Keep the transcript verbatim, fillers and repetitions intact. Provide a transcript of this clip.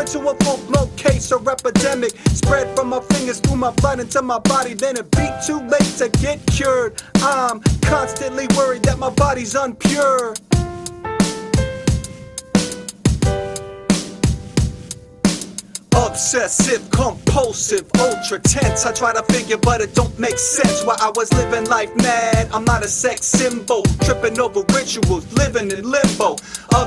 into a full-blown case or epidemic. Spread from my fingers through my blood into my body, then it be too late to get cured. I'm constantly worried that my body's unpure. Obsessive, compulsive, ultra tense. I try to figure but it don't make sense why I was living life mad. I'm not a sex symbol, tripping over rituals, living in limbo.